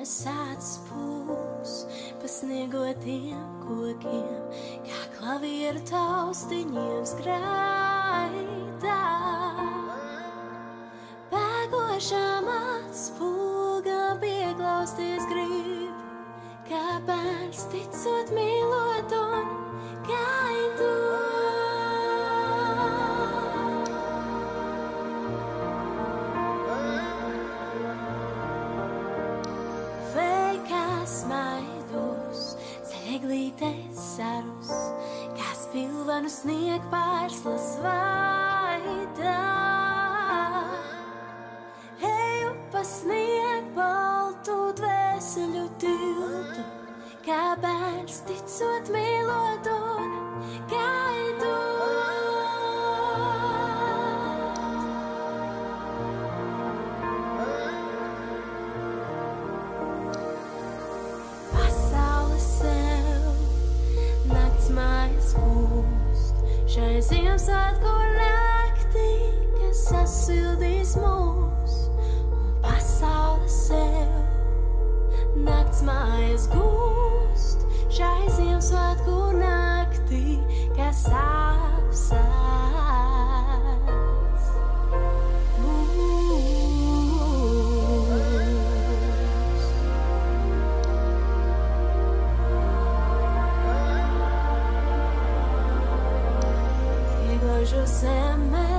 sāc pūs pa sniegotiem kokiem, kā klavieru taustiņiem skraidā. Bēgošām atspulgām pieglausties grib, kā bērns ticot mīlot un gaidot. Smaidos, ceļeglītes sarus, kā spilvenu snieg pārslas vaidā. Eju pa snieg baltu dvēseļu tiltu, kā bērns ticot mīlot un gaidot. Mājas pūst šai Ziemassvētku naktī, kas sasildīs mūs un pasaule sev. Nakts mājas gūst šai Ziemassvētku naktī, kas apsēs mūs. Zeme